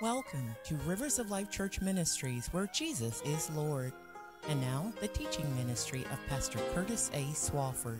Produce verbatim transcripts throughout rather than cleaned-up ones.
Welcome to Rivers of Life Church Ministries, where Jesus is Lord. And now, the teaching ministry of Pastor Curtis A. Swafford.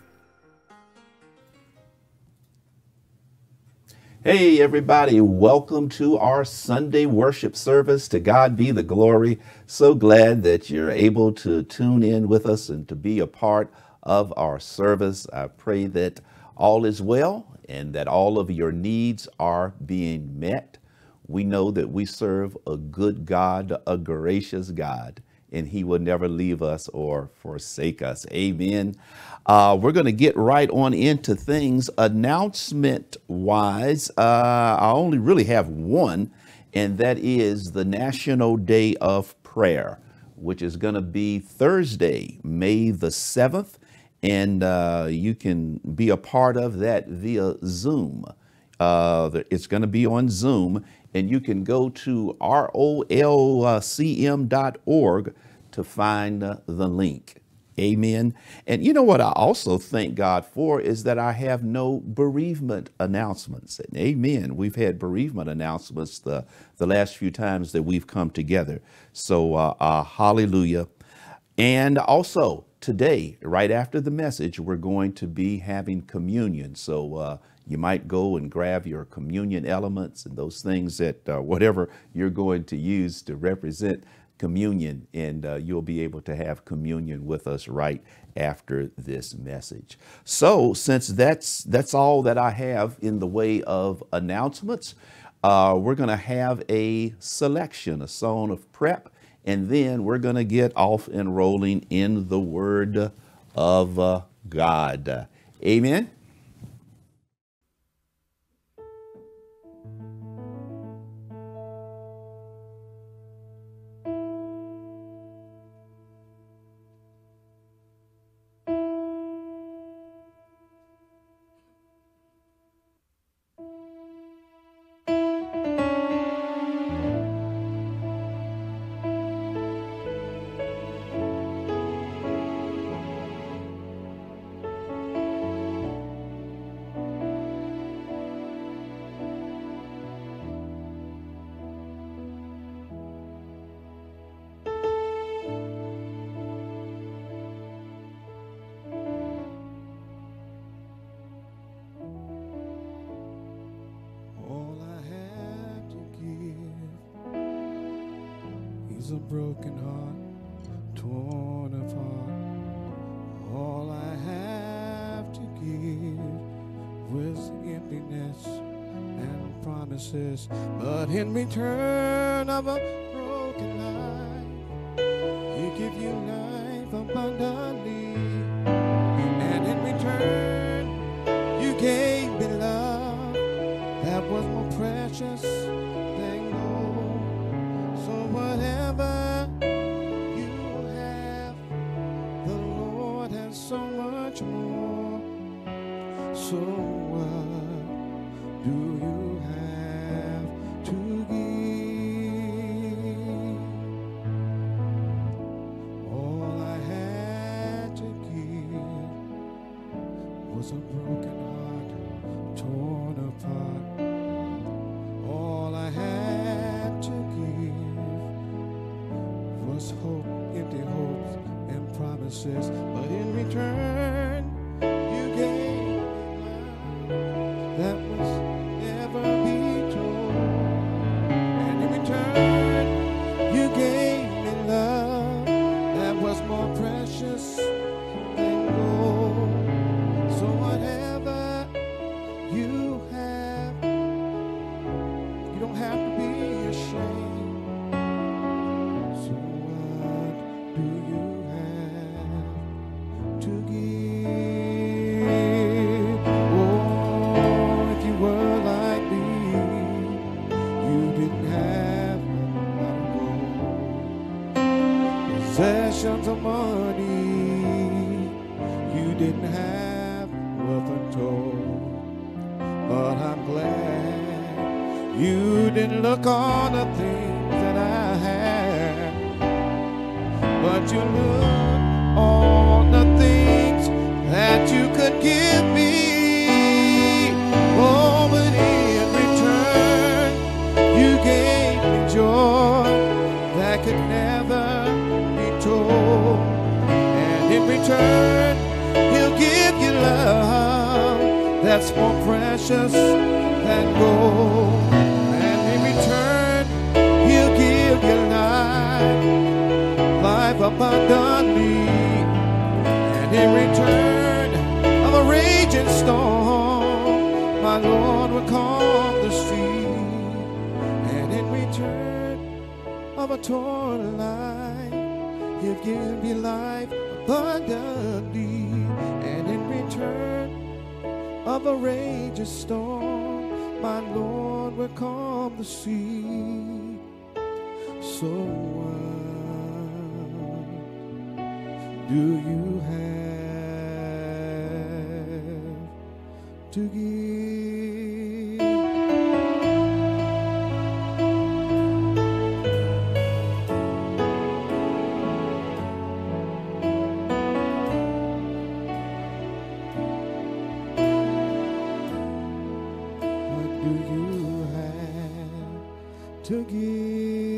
Hey everybody, welcome to our Sunday worship service. To God be the glory. So glad that you're able to tune in with us and to be a part of our service. I pray that all is well and that all of your needs are being met. We know that we serve a good God, a gracious God, and he will never leave us or forsake us. Amen. Uh, we're going to get right on into things. Announcement-wise, uh, I only really have one, and that is the National Day of Prayer, which is going to be Thursday, May the seventh, and uh, you can be a part of that via Zoom. Uh, it's going to be on Zoom, and you can go to R O L C M dot org to find uh, the link. Amen. And you know what I also thank God for is that I have no bereavement announcements. And amen. We've had bereavement announcements the, the last few times that we've come together. So uh, uh, hallelujah. And also today, right after the message, we're going to be having communion. So uh, you might go and grab your communion elements and those things that uh, whatever you're going to use to represent communion, and uh, you'll be able to have communion with us right after this message. So since that's that's all that I have in the way of announcements, uh, we're going to have a selection, a song of prep, and then we're going to get off and rolling in the Word of uh, God. Amen. A broken heart, torn apart. All I have to give was emptiness and promises, but in return of a broken life, He give you life abundantly, and in return you gave me love that was more precious than gold. So whatever you have, the Lord has so much more. So what do you have to give? All I had to give was a broken heart, torn apart. All I had to give was hope, empty hopes and promises, but in return you gave love that was never be told, and in return you gave me love that was more precious than gold. So whatever you have, you don't have to be ashamed. Possessions of money, you didn't have worth untold, but I'm glad you didn't look on the things that I had, but you looked on the things that you could give me. Oh, but in return you gave me return, he'll give you love that's more precious than gold. And in return, he'll give you life, life abundantly. And in return of a raging storm, my Lord will calm the stream. And in return of a torn life, he'll give you life abundantly. And in return of a raging storm, my Lord will calm the sea. So what do you have to give? What do you have to give?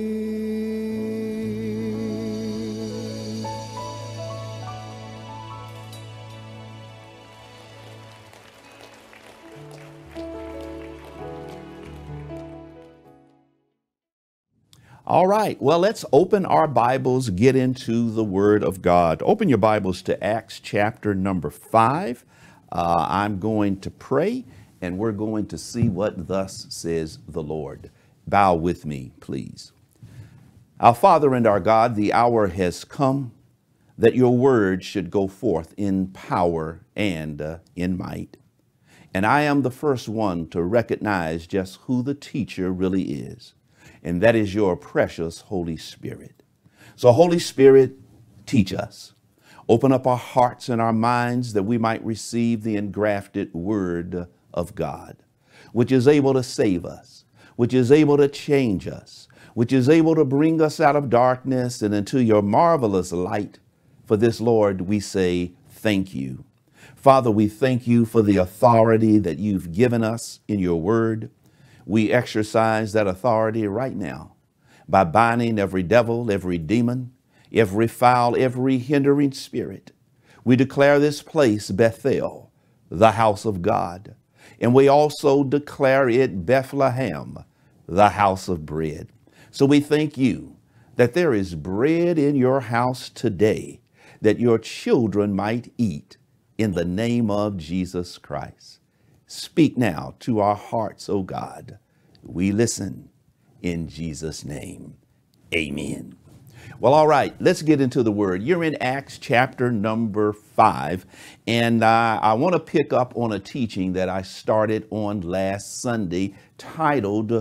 All right, well, let's open our Bibles, get into the Word of God. Open your Bibles to Acts chapter number five. Uh, I'm going to pray, and we're going to see what thus says the Lord. Bow with me, please. Our Father and our God, the hour has come that your word should go forth in power and uh, in might. And I am the first one to recognize just who the teacher really is. And that is your precious Holy Spirit. So Holy Spirit, teach us. Open up our hearts and our minds that we might receive the engrafted word of God, which is able to save us, which is able to change us, which is able to bring us out of darkness and into your marvelous light. For this, Lord, we say thank you. Father, we thank you for the authority that you've given us in your word. We exercise that authority right now by binding every devil, every demon, every foul, every hindering spirit. We declare this place Bethel, the house of God. And we also declare it Bethlehem, the house of bread. So we thank you that there is bread in your house today that your children might eat in the name of Jesus Christ. Speak now to our hearts, O God. We listen in Jesus' name. Amen. Well, all right, let's get into the word. You're in Acts chapter number five, and uh, I want to pick up on a teaching that I started on last Sunday titled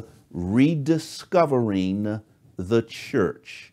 Rediscovering the Church.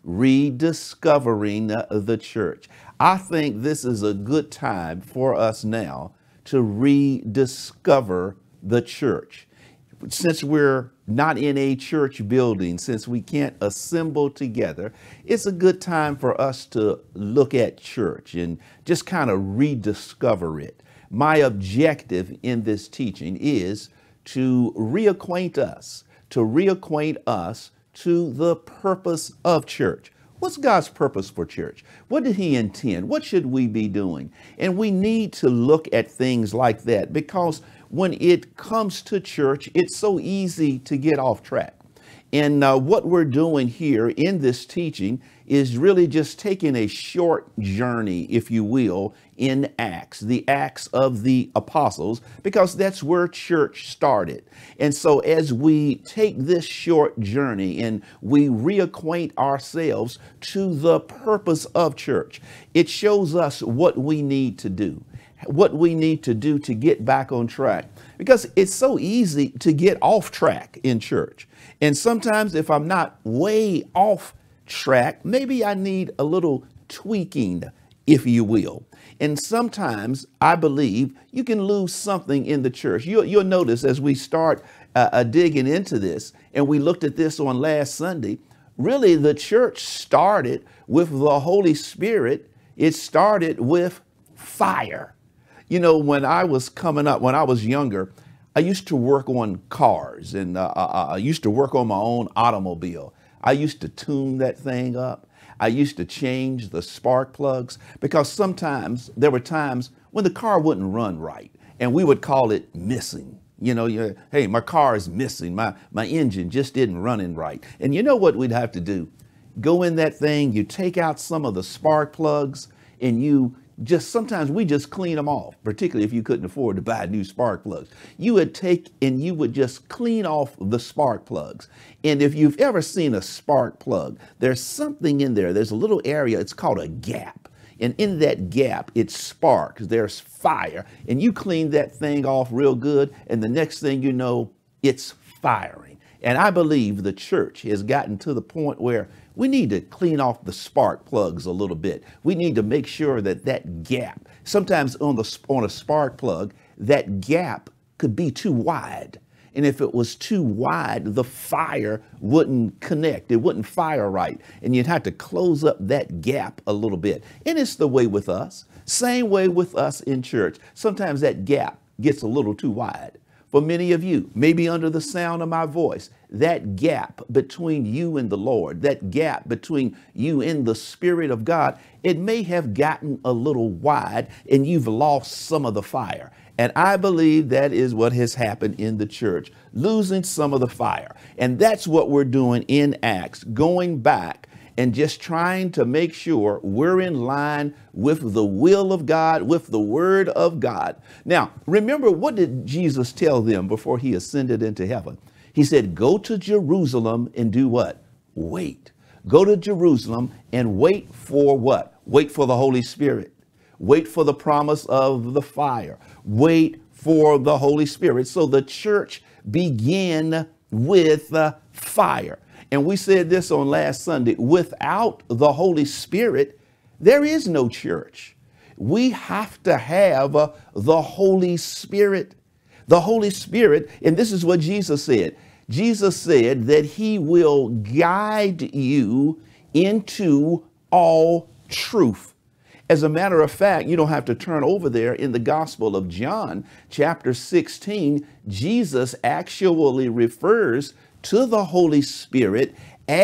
Rediscovering the Church. I think this is a good time for us now to rediscover the church. Since we're not in a church building, since we can't assemble together, it's a good time for us to look at church and just kind of rediscover it. My objective in this teaching is to reacquaint us, to reacquaint us to the purpose of church. What's God's purpose for church? What did he intend? What should we be doing? And we need to look at things like that, because when it comes to church, it's so easy to get off track. And uh, what we're doing here in this teaching is really just taking a short journey, if you will, in Acts, the Acts of the Apostles, because that's where church started. And so as we take this short journey and we reacquaint ourselves to the purpose of church, it shows us what we need to do, what we need to do to get back on track, because it's so easy to get off track in church. And sometimes if I'm not way off track, maybe I need a little tweaking, if you will. And sometimes I believe you can lose something in the church. You'll, you'll notice as we start uh, uh, digging into this, and we looked at this on last Sunday, really the church started with the Holy Spirit. It started with fire. You know, when I was coming up, when I was younger, I used to work on cars, and uh, I used to work on my own automobile. I used to tune that thing up. I used to change the spark plugs because sometimes there were times when the car wouldn't run right and we would call it missing. You know, you, hey, my car is missing. My, my engine just isn't running right. And you know what we'd have to do? Go in that thing, you take out some of the spark plugs and you just, sometimes we just clean them off, particularly if you couldn't afford to buy new spark plugs. You would take and you would just clean off the spark plugs. And if you've ever seen a spark plug, there's something in there. There's a little area, it's called a gap. And in that gap, it sparks, there's fire. And you clean that thing off real good, and the next thing you know, it's firing. And I believe the church has gotten to the point where we need to clean off the spark plugs a little bit. We need to make sure that that gap, sometimes on the on a spark plug, that gap could be too wide. And if it was too wide, the fire wouldn't connect. It wouldn't fire right. And you'd have to close up that gap a little bit. And it's the way with us. Same way with us in church. Sometimes that gap gets a little too wide. For many of you, maybe under the sound of my voice, that gap between you and the Lord, that gap between you and the Spirit of God, it may have gotten a little wide and you've lost some of the fire. And I believe that is what has happened in the church, losing some of the fire. And that's what we're doing in Acts, going back and just trying to make sure we're in line with the will of God, with the word of God. Now, remember, what did Jesus tell them before he ascended into heaven? He said, go to Jerusalem and do what? Wait. Go to Jerusalem and wait for what? Wait for the Holy Spirit. Wait for the promise of the fire. Wait for the Holy Spirit. So the church began with uh, fire. And we said this on last Sunday, without the Holy Spirit, there is no church. We have to have uh, the Holy Spirit. The Holy Spirit, and this is what Jesus said. Jesus said that he will guide you into all truth. As a matter of fact, you don't have to turn over there in the Gospel of John, chapter sixteen, Jesus actually refers to the Holy Spirit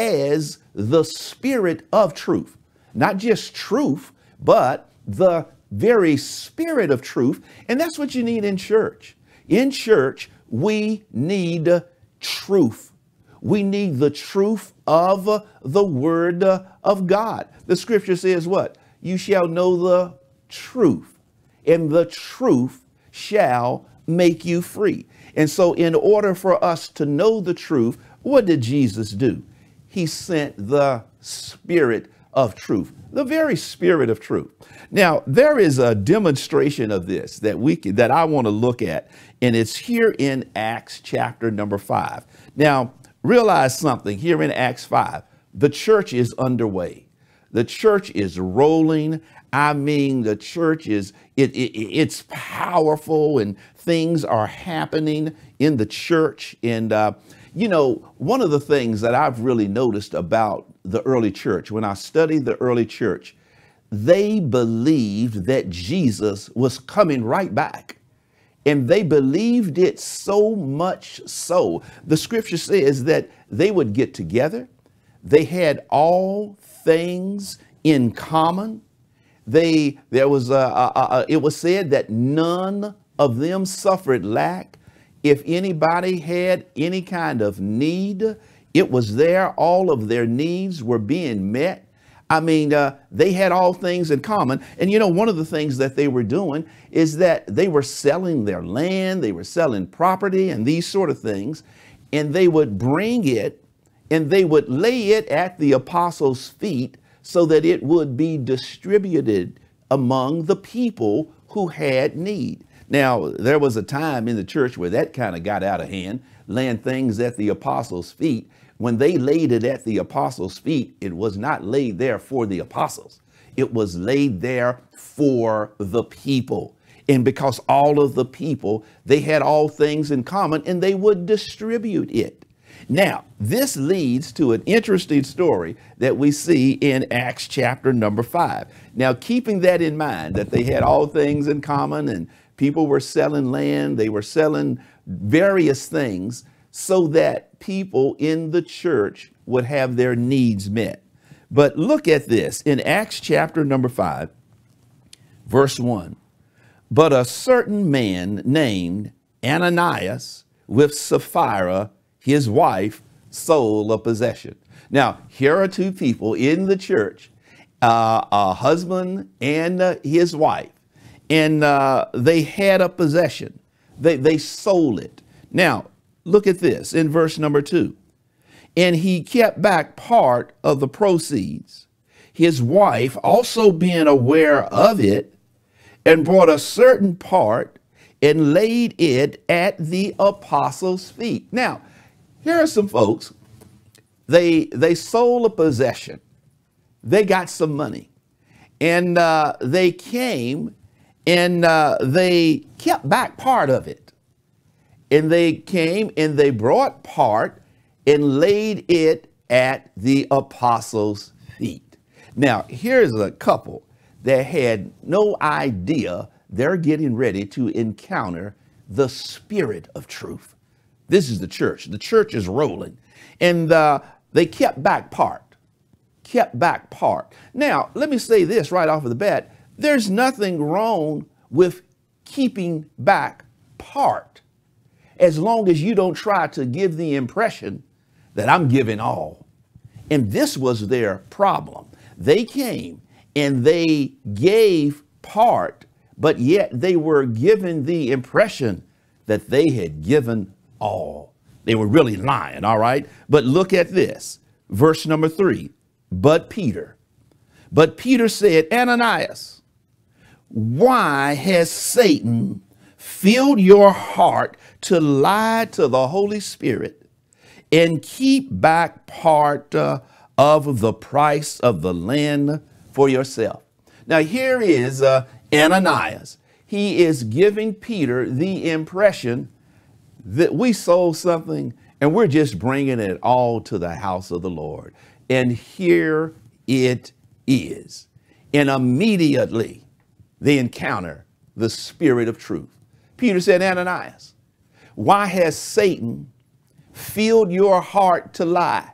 as the Spirit of truth. Not just truth, but the very Spirit of truth. And that's what you need in church. In church, we need truth. We need the truth of the Word of God. The scripture says what? You shall know the truth, and the truth shall make you free. And so in order for us to know the truth, what did Jesus do? He sent the Spirit of truth, the very Spirit of truth. Now, there is a demonstration of this that we can, that I want to look at, and it's here in Acts chapter number five. Now, realize something here in Acts five, the church is underway. The church is rolling. I mean, the church is, it, it, it's powerful and things are happening in the church. And, uh, you know, one of the things that I've really noticed about the early church, when I studied the early church, they believed that Jesus was coming right back. And they believed it so much so. The scripture says that they would get together. They had all things in common. They, there was a, a, a, it was said that none of them suffered lack. If anybody had any kind of need, it was there. All of their needs were being met. I mean, uh, they had all things in common. And, you know, one of the things that they were doing is that they were selling their land, they were selling property and these sort of things. And they would bring it and they would lay it at the apostles' feet so that it would be distributed among the people who had need. Now, there was a time in the church where that kind of got out of hand, laying things at the apostles' feet. When they laid it at the apostles' feet, it was not laid there for the apostles. It was laid there for the people. And because all of the people, they had all things in common and they would distribute it. Now, this leads to an interesting story that we see in Acts chapter number five. Now, keeping that in mind, that they had all things in common and people were selling land, they were selling various things so that people in the church would have their needs met. But look at this in Acts chapter number five, verse one. But a certain man named Ananias with Sapphira, his wife, sold a possession. Now, here are two people in the church, uh, a husband and uh, his wife, and uh, they had a possession. They, they sold it. Now, look at this in verse number two. And he kept back part of the proceeds, his wife also being aware of it, and brought a certain part and laid it at the apostles' feet. Now, here are some folks. They, they sold a possession. They got some money. And uh, they came and uh, they kept back part of it. And they came and they brought part and laid it at the apostles' feet. Now, here's a couple that had no idea they're getting ready to encounter the Spirit of truth. This is the church. The church is rolling. And uh, they kept back part, kept back part. Now, let me say this right off of the bat. There's nothing wrong with keeping back part, as long as you don't try to give the impression that I'm giving all. And this was their problem. They came and they gave part, but yet they were given the impression that they had given all. They were really lying, all right? But look at this, verse number three. But Peter, but Peter said, Ananias, why has Satan filled your heart to lie to the Holy Spirit and keep back part uh, of the price of the land for yourself? Now here is uh, Ananias. He is giving Peter the impression that we sold something and we're just bringing it all to the house of the Lord. And here it is. And immediately they encounter the Spirit of truth. Peter said, Ananias, why has Satan filled your heart to lie,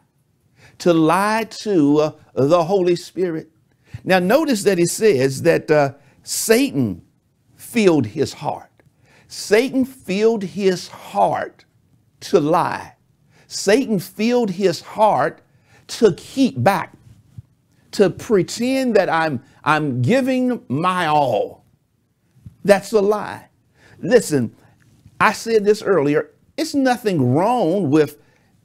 to lie to uh, the Holy Spirit? Now, notice that he says that uh, Satan filled his heart. Satan filled his heart to lie. Satan filled his heart to keep back, to pretend that I'm, I'm giving my all. That's a lie. Listen, I said this earlier. It's nothing wrong with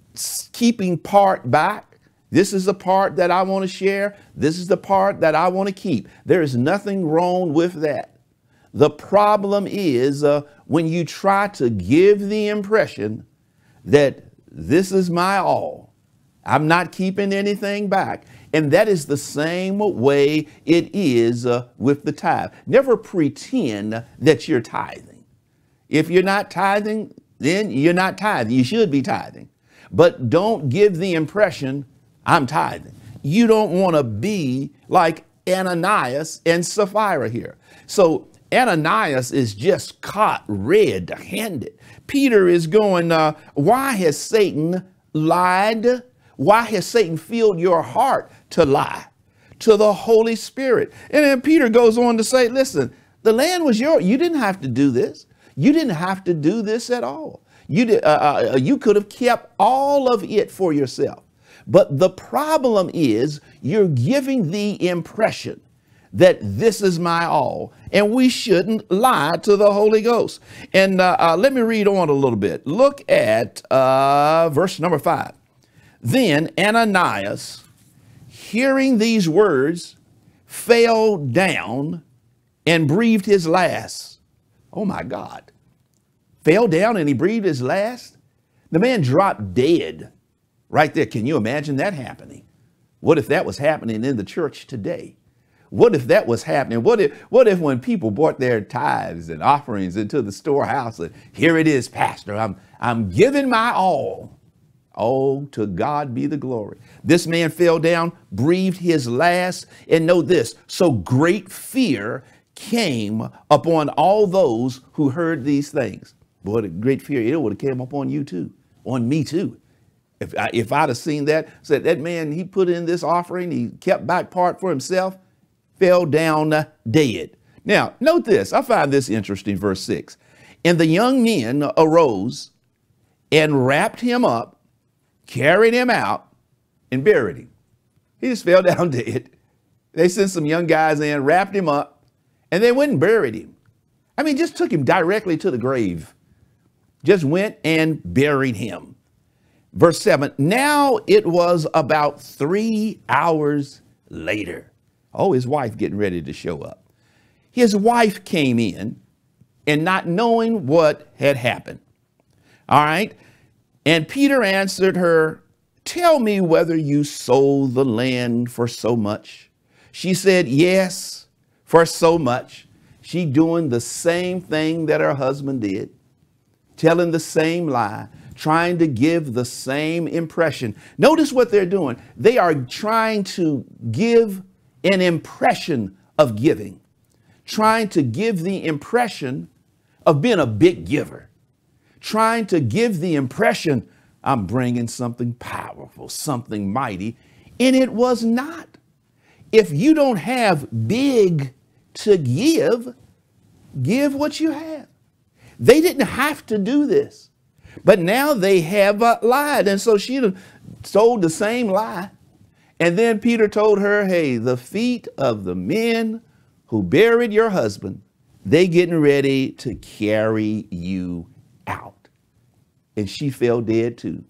keeping part back. This is the part that I want to share. This is the part that I want to keep. There is nothing wrong with that. The problem is uh, when you try to give the impression that this is my all. I'm not keeping anything back. And that is the same way it is uh, with the tithe. Never pretend that you're tithing. If you're not tithing, then you're not tithing. You should be tithing. But don't give the impression I'm tithing. You don't want to be like Ananias and Sapphira here. So Ananias is just caught red-handed. Peter is going, uh, why has Satan lied? Why has Satan filled your heart to lie to the Holy Spirit? And then Peter goes on to say, listen, the land was yours. You didn't have to do this. You didn't have to do this at all. You, did, uh, uh, you could have kept all of it for yourself. But the problem is you're giving the impression that this is my all, and we shouldn't lie to the Holy Ghost. And uh, uh, let me read on a little bit. Look at uh, verse number five. Then Ananias, hearing these words, fell down and breathed his last. Oh my God. Fell down and he breathed his last? The man dropped dead right there. Can you imagine that happening? What if that was happening in the church today? What if that was happening? What if, what if when people brought their tithes and offerings into the storehouse, and here it is, Pastor, I'm, I'm giving my all. Oh, to God be the glory. This man fell down, breathed his last, and know this, so great fear came upon all those who heard these things. Boy, the great fear, it would have came upon you too, on me too. If, I, if I'd have seen that, said that man, he put in this offering, he kept back part for himself, fell down dead. Now, note this. I find this interesting, verse six. And the young men arose and wrapped him up, carried him out, and buried him. He just fell down dead. They sent some young guys in, wrapped him up, and they went and buried him. I mean, just took him directly to the grave. Just went and buried him. Verse seven, now it was about three hours later. Oh, his wife getting ready to show up. His wife came in and not knowing what had happened. All right. And Peter answered her, tell me whether you sold the land for so much. She said, yes, for so much. She doing the same thing that her husband did, telling the same lie, trying to give the same impression. Notice what they're doing. They are trying to give an impression of giving, trying to give the impression of being a big giver, trying to give the impression I'm bringing something powerful, something mighty, and it was not. If you don't have big to give, give what you have. They didn't have to do this, but now they have uh, lied. And so she told the same lie. And then Peter told her, hey, the feet of the men who buried your husband, they getting ready to carry you out. And she fell dead too.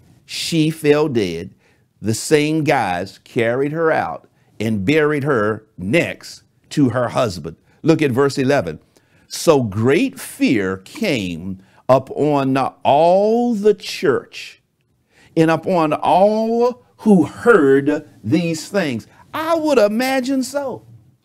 She fell dead. The same guys carried her out and buried her next to her husband. Look at verse eleven. So great fear came upon all the church and upon all who heard these things. I would imagine so.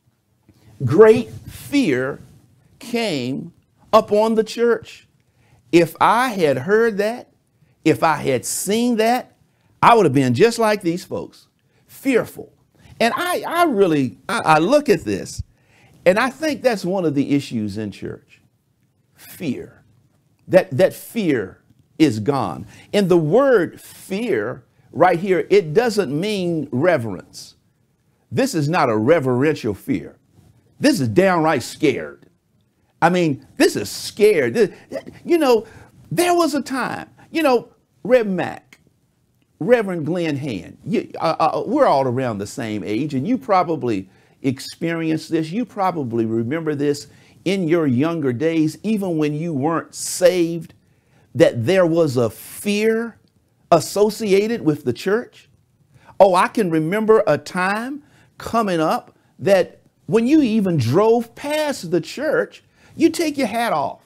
Great fear came upon the church. If I had heard that, if I had seen that, I would have been just like these folks, fearful. And I, I really, I, I look at this, and I think that's one of the issues in church. Fear. That, that fear is gone. And the word fear right here, it doesn't mean reverence. This is not a reverential fear. This is downright scared. I mean, this is scared. This, you know, there was a time, you know, Rev Mack, Reverend Glenn Hand, you, uh, uh, we're all around the same age, and you probably experienced this. You probably remember this in your younger days, even when you weren't saved, that there was a fear associated with the church. Oh, I can remember a time coming up that when you even drove past the church, you take your hat off.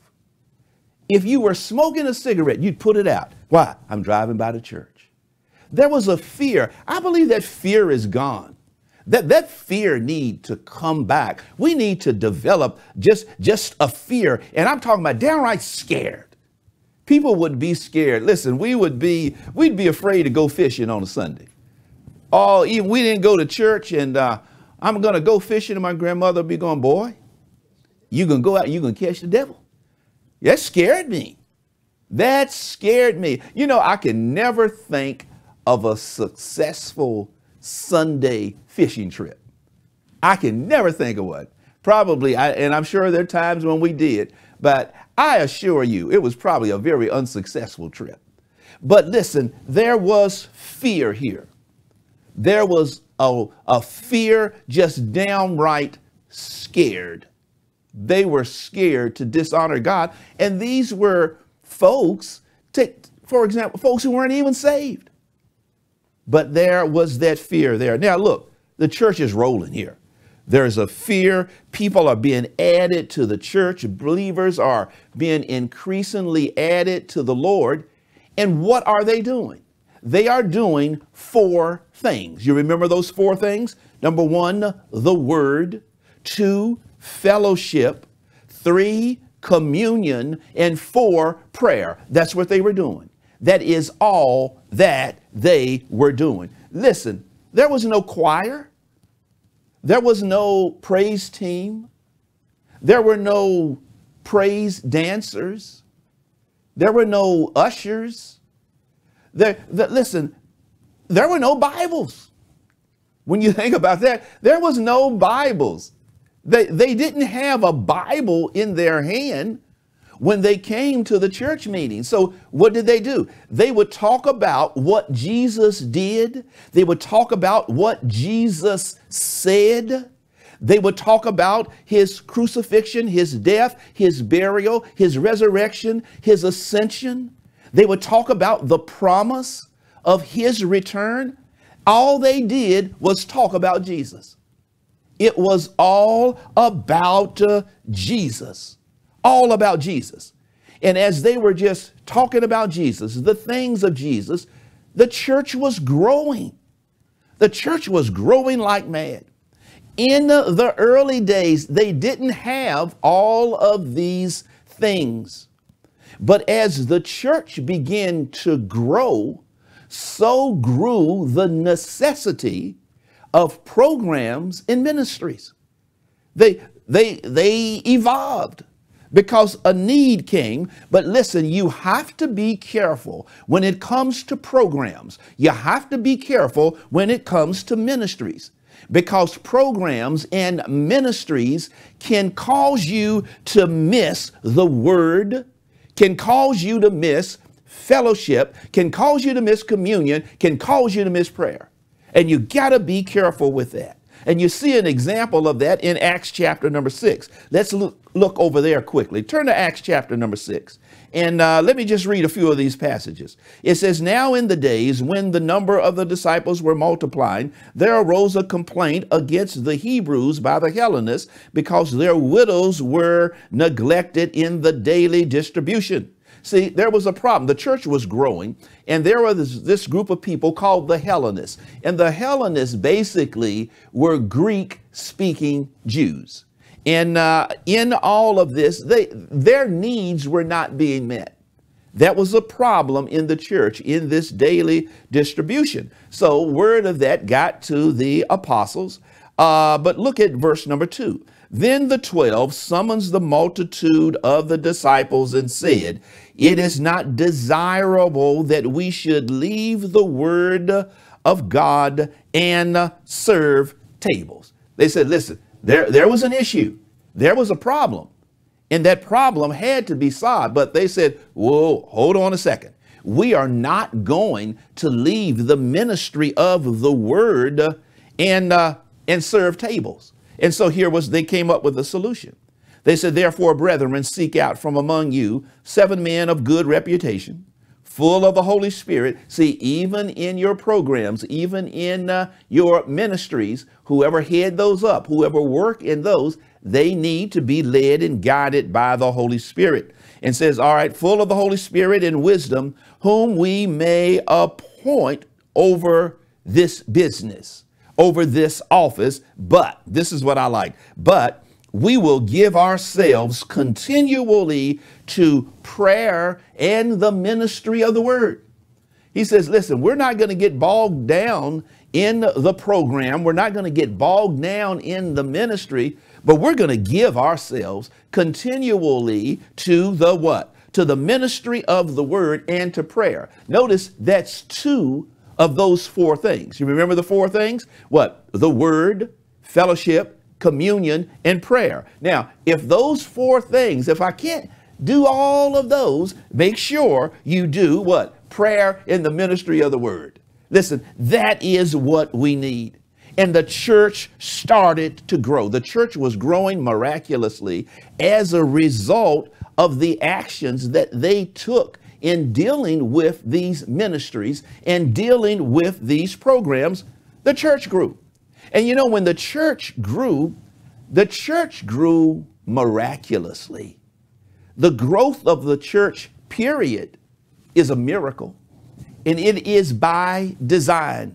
If you were smoking a cigarette, you'd put it out. Why? I'm driving by the church. There was a fear. I believe that fear is gone. That, that fear need to come back. We need to develop just, just a fear. And I'm talking about downright scared. People would be scared. Listen, we would be, we'd be afraid to go fishing on a Sunday. Oh, even we didn't go to church, and uh, I'm going to go fishing, and my grandmother would be going, boy, you going to go out, you going to catch the devil. That scared me. That scared me. You know, I can never think of a successful Sunday fishing trip. I can never think of one. Probably, I, and I'm sure there are times when we did, but I assure you, it was probably a very unsuccessful trip. But listen, there was fear here. There was a, a fear, just downright scared. They were scared to dishonor God. And these were folks, take, for example, folks who weren't even saved. But there was that fear there. Now, look, the church is rolling here. There's a fear. People are being added to the church. Believers are being increasingly added to the Lord. And what are they doing? They are doing four things. You remember those four things? Number one, the word. Two, fellowship. Three, communion. And four, prayer. That's what they were doing. That is all that they were doing. Listen, there was no choir. There was no praise team. There were no praise dancers. There were no ushers. There, the, listen, there were no Bibles. When you think about that, there was no Bibles. They, they didn't have a Bible in their hand when they came to the church meeting. So what did they do? They would talk about what Jesus did. They would talk about what Jesus said. They would talk about his crucifixion, his death, his burial, his resurrection, his ascension. They would talk about the promise of his return. All they did was talk about Jesus. It was all about uh, Jesus. All about Jesus. And as they were just talking about Jesus, the things of Jesus, the church was growing. The church was growing like mad. In the early days, they didn't have all of these things. But as the church began to grow, so grew the necessity of programs and ministries. They, they, they evolved because a need came. But listen, you have to be careful when it comes to programs. You have to be careful when it comes to ministries, because programs and ministries can cause you to miss the word, can cause you to miss fellowship, can cause you to miss communion, can cause you to miss prayer. And you got to be careful with that. And you see an example of that in Acts chapter number six. Let's look, look over there quickly. Turn to Acts chapter number six. And uh, let me just read a few of these passages. It says, now in the days when the number of the disciples were multiplying, there arose a complaint against the Hebrews by the Hellenists because their widows were neglected in the daily distribution. See, there was a problem. The church was growing, and there was this group of people called the Hellenists. And the Hellenists basically were Greek-speaking Jews. And uh, in all of this, they, their needs were not being met. That was a problem in the church in this daily distribution. So word of that got to the apostles. Uh, but look at verse number two. Then the twelve summons the multitude of the disciples and said, it is not desirable that we should leave the word of God and serve tables. They said, listen, there, there was an issue. There was a problem. And that problem had to be solved. But they said, whoa, hold on a second. We are not going to leave the ministry of the word and, uh, and serve tables. And so here was, they came up with a solution. They said, therefore, brethren, seek out from among you seven men of good reputation, full of the Holy Spirit. See, even in your programs, even in uh, your ministries, whoever head those up, whoever work in those, they need to be led and guided by the Holy Spirit. And says, all right, full of the Holy Spirit and wisdom, whom we may appoint over this business, over this office. But this is what I like. But we will give ourselves continually to prayer and the ministry of the word. He says, listen, we're not going to get bogged down in the program. We're not going to get bogged down in the ministry, but we're going to give ourselves continually to the what? To the ministry of the word and to prayer. Notice that's two of those four things. You remember the four things? What? The word, fellowship, communion, and prayer. Now, if those four things, if I can't do all of those, make sure you do what? Prayer in the ministry of the word. Listen, that is what we need. And the church started to grow. The church was growing miraculously as a result of the actions that they took in dealing with these ministries and dealing with these programs. The church grew. And you know, when the church grew, the church grew miraculously. The growth of the church, period, is a miracle. And it is by design.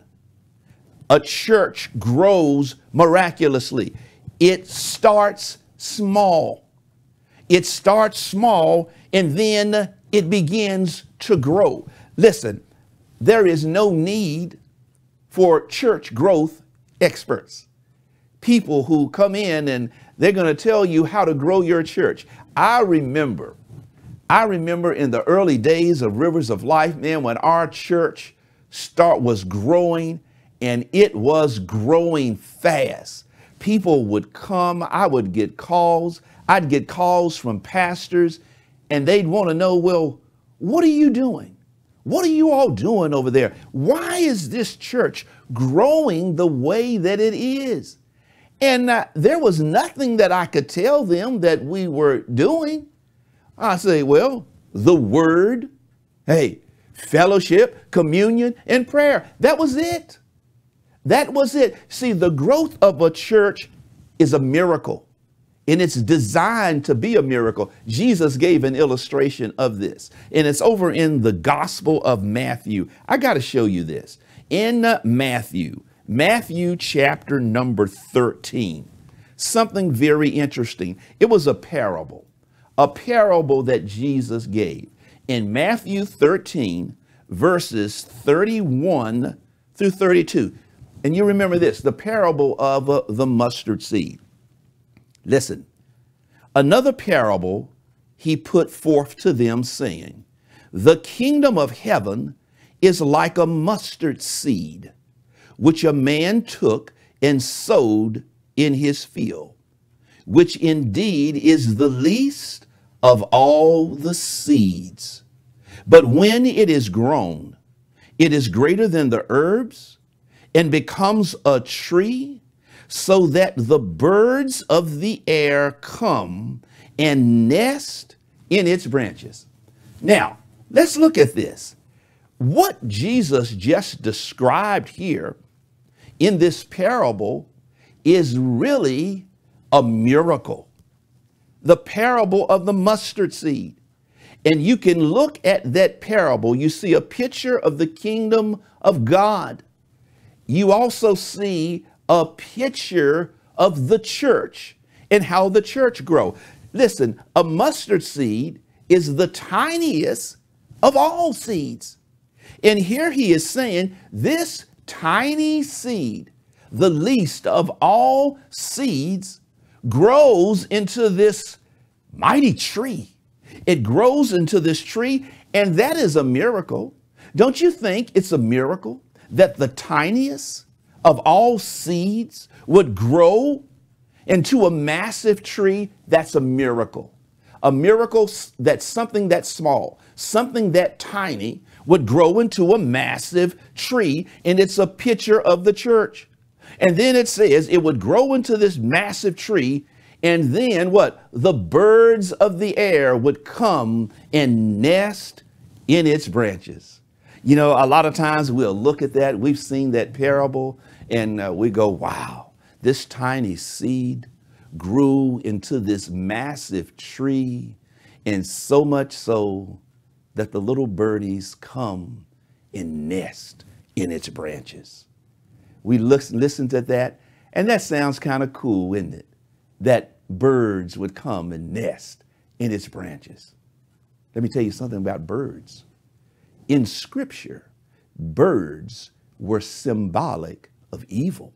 A church grows miraculously. It starts small. It starts small and then it begins to grow. Listen, there is no need for church growth experts, people who come in and they're going to tell you how to grow your church. I remember I remember in the early days of Rivers of Life, man, when our church start was growing, and it was growing fast. People would come, I would get calls, I'd get calls from pastors, and they'd want to know, well, what are you doing? What are you all doing over there? Why is this church growing the way that it is? And uh, there was nothing that I could tell them that we were doing. I say, well, the word, hey, fellowship, communion, and prayer. That was it. That was it. See, the growth of a church is a miracle, and it's designed to be a miracle. Jesus gave an illustration of this, and it's over in the Gospel of Matthew. I got to show you this. In uh, Matthew, Matthew chapter number thirteen, something very interesting. It was a parable, a parable that Jesus gave. In Matthew thirteen, verses thirty-one through thirty-two. And you remember this, the parable of uh, the mustard seed. Listen, another parable he put forth to them, saying, the kingdom of heaven is like a mustard seed, which a man took and sowed in his field, which indeed is the least of all the seeds. But when it is grown, it is greater than the herbs, and becomes a tree, so that the birds of the air come and nest in its branches. Now, let's look at this. What Jesus just described here in this parable is really a miracle. The parable of the mustard seed. And you can look at that parable. You see a picture of the kingdom of God. You also see a picture of the church and how the church grow. Listen, a mustard seed is the tiniest of all seeds. And here he is saying this tiny seed, the least of all seeds, grows into this mighty tree. It grows into this tree, and that is a miracle. Don't you think it's a miracle that the tiniest of all seeds would grow into a massive tree? That's a miracle. A miracle that something that small, something that tiny would grow into a massive tree, and it's a picture of the church. And then it says it would grow into this massive tree, and then what? The birds of the air would come and nest in its branches. You know, a lot of times we'll look at that. We've seen that parable, and uh, we go, wow, this tiny seed grew into this massive tree, and so much so that the little birdies come and nest in its branches. We look, listen to that, and that sounds kind of cool, isn't it? That birds would come and nest in its branches. Let me tell you something about birds. In Scripture, birds were symbolic of evil.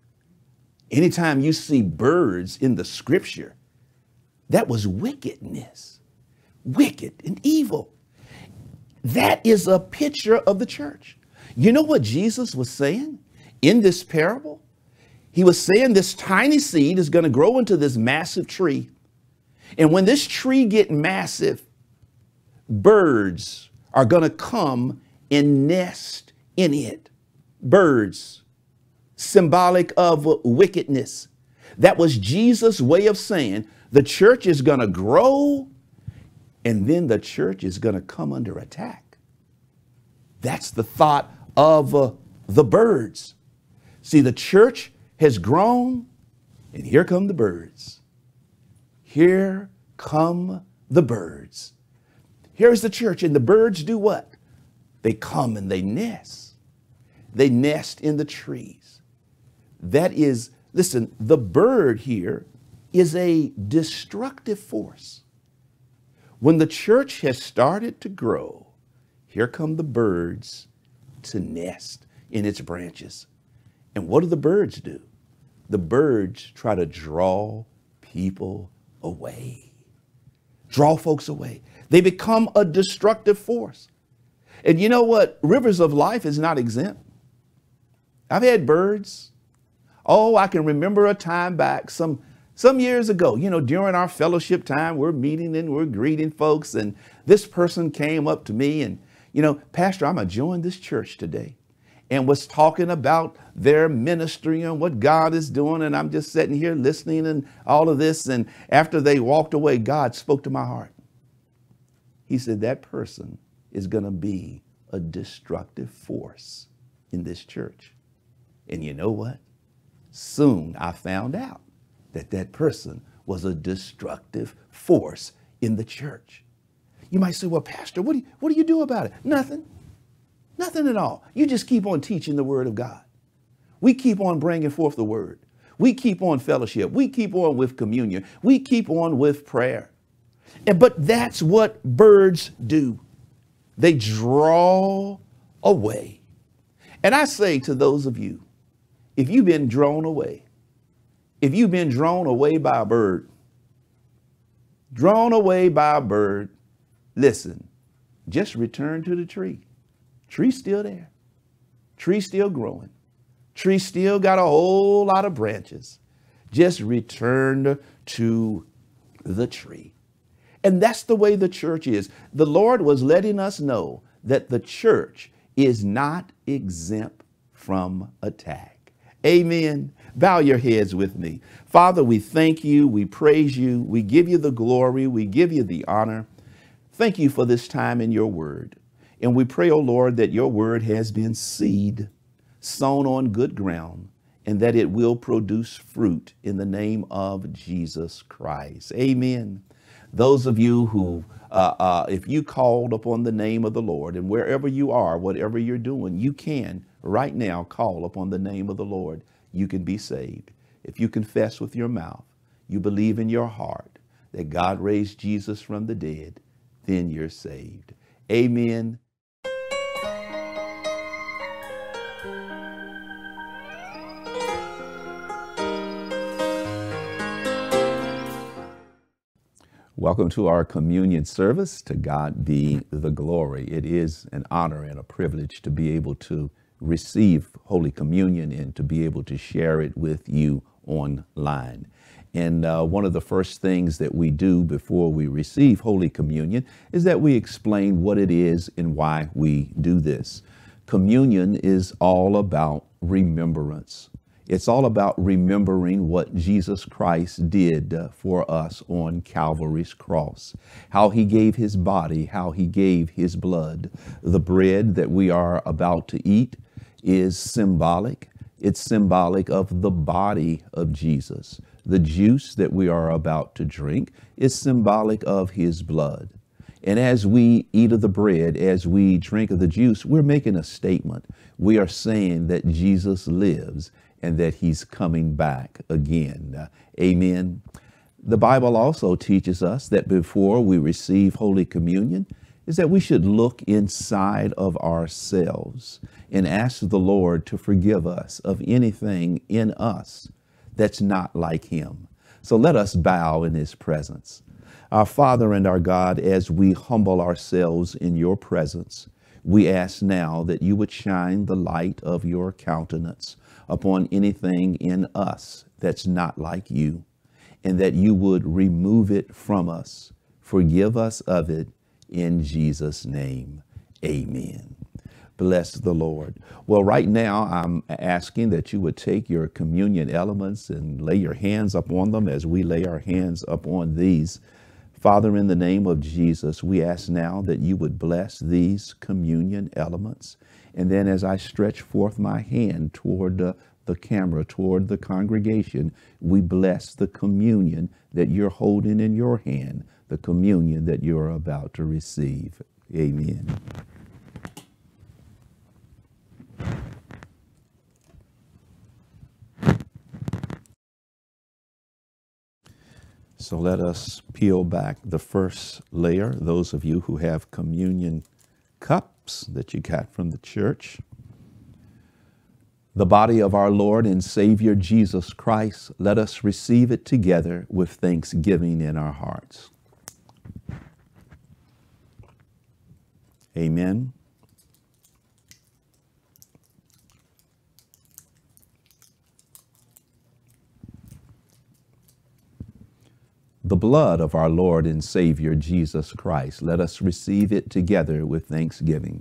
Anytime you see birds in the Scripture, that was wickedness, wicked and evil. That is a picture of the church. You know what Jesus was saying in this parable? He was saying this tiny seed is going to grow into this massive tree. And when this tree gets massive, birds are going to come and nest in it. Birds, symbolic of wickedness. That was Jesus' way of saying the church is going to grow, and then the church is going to come under attack. That's the thought of uh, the birds. See, the church has grown, and here come the birds. Here come the birds. Here's the church, and the birds do what? They come and they nest. They nest in the trees. That is, listen, the bird here is a destructive force. When the church has started to grow, here come the birds to nest in its branches. And what do the birds do? The birds try to draw people away. draw folks away. They become a destructive force. And you know what? Rivers of life is not exempt. I've had birds. Oh, I can remember a time back, some some years ago, you know, during our fellowship time, we're meeting and we're greeting folks. And this person came up to me and, you know, Pastor, I'm going to join this church today, and was talking about their ministry and what God is doing. And I'm just sitting here listening and all of this. And after they walked away, God spoke to my heart. He said, that person is going to be a destructive force in this church. And you know what? Soon I found out that that person was a destructive force in the church. You might say, well, Pastor, what do you, what do you do about it? Nothing. Nothing at all. You just keep on teaching the word of God. We keep on bringing forth the word. We keep on fellowship. We keep on with communion. We keep on with prayer. And, but that's what birds do. They draw away. And I say to those of you, if you've been drawn away, if you've been drawn away by a bird, drawn away by a bird, listen, just return to the tree. Tree's still there. Tree still growing. Tree still got a whole lot of branches. Just return to the tree. And that's the way the church is. The Lord was letting us know that the church is not exempt from attack. Amen. Bow your heads with me. Father, we thank you. We praise you. We give you the glory. We give you the honor. Thank you for this time in your word. And we pray, oh Lord, that your word has been seed sown on good ground, and that it will produce fruit in the name of Jesus Christ. Amen. Those of you who, uh, uh, if you called upon the name of the Lord, and wherever you are, whatever you're doing, you can right now call upon the name of the Lord. You can be saved. If you confess with your mouth, you believe in your heart that God raised Jesus from the dead, then you're saved. Amen. Welcome to our communion service. To God be the glory. It is an honor and a privilege to be able to receive Holy Communion and to be able to share it with you online. And uh, one of the first things that we do before we receive Holy Communion is that we explain what it is and why we do this. Communion is all about remembrance. It's all about remembering what Jesus Christ did uh, for us on Calvary's cross, how he gave his body, how he gave his blood. The bread that we are about to eat is symbolic. It's symbolic of the body of Jesus. The juice that we are about to drink is symbolic of his blood. And as we eat of the bread, as we drink of the juice, we're making a statement. We are saying that Jesus lives and that he's coming back again. Uh, amen. The Bible also teaches us that before we receive Holy Communion is that we should look inside of ourselves and ask the Lord to forgive us of anything in us that's not like him. So let us bow in his presence. Our Father and our God, as we humble ourselves in your presence, we ask now that you would shine the light of your countenance upon anything in us that's not like you, and that you would remove it from us. Forgive us of it in Jesus' name. Amen. Bless the Lord. Well, right now I'm asking that you would take your communion elements and lay your hands upon them as we lay our hands upon these. Father, in the name of Jesus, we ask now that you would bless these communion elements. And then as I stretch forth my hand toward uh, the camera, toward the congregation, we bless the communion that you're holding in your hand, the communion that you're about to receive. Amen. So let us peel back the first layer. Those of you who have communion cups that you got from the church. The body of our Lord and Savior Jesus Christ, let us receive it together with thanksgiving in our hearts. Amen. The blood of our Lord and Savior Jesus Christ, let us receive it together with thanksgiving.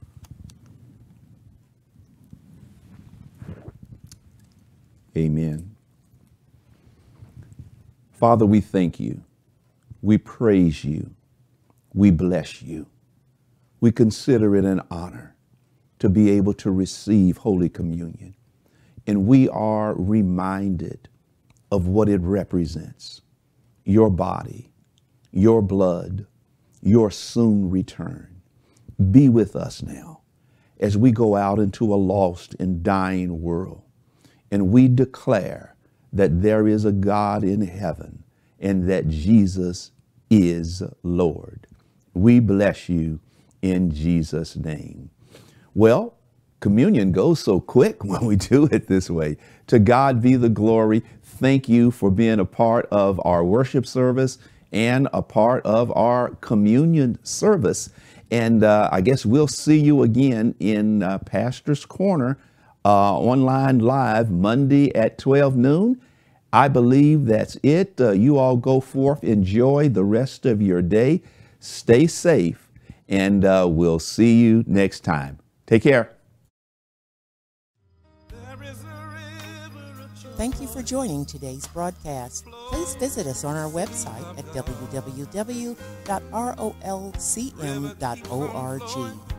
Amen. Father, we thank you. We praise you. We bless you. We consider it an honor to be able to receive Holy Communion. And we are reminded of what it represents. Your body, your blood, your soon return. Be with us now as we go out into a lost and dying world. And we declare that there is a God in heaven and that Jesus is Lord. We bless you in Jesus' name. Well, communion goes so quick when we do it this way. To God be the glory. Thank you for being a part of our worship service and a part of our communion service. And uh, I guess we'll see you again in uh, Pastor's Corner uh, online live Monday at twelve noon. I believe that's it. Uh, you all go forth, enjoy the rest of your day, stay safe, and uh, we'll see you next time. Take care. Thank you for joining today's broadcast. Please visit us on our website at w w w dot r o l c m dot org.